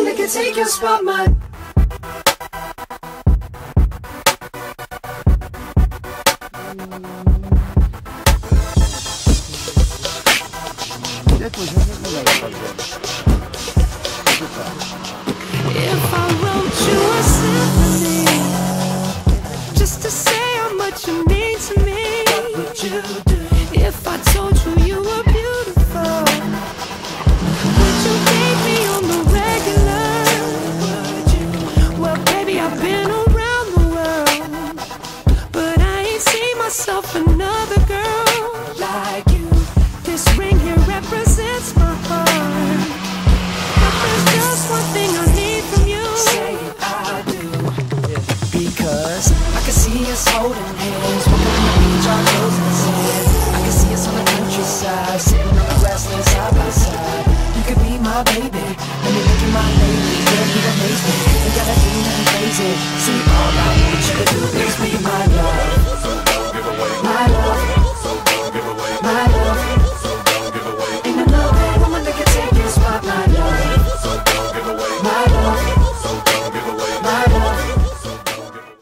nobody can take your spot, my. If I wrote you a symphony just to say how much you mean to me, what would you do? If I told you you were beautiful, would you date me on the regular? Would you? Well, baby, I've been around the world, but I ain't seen myself another girl like you. This ring here represents my heart, but there's just one thing I need from you. Say I do, because I can see us holding hands, walking on the beach, our toes in the sand. I can see us on the countryside, sitting on the grassland side by side. You could be my baby, let me make you my lady. Girl, you amaze me, ain't gotta do nothing crazy. See, all I want you to do is be my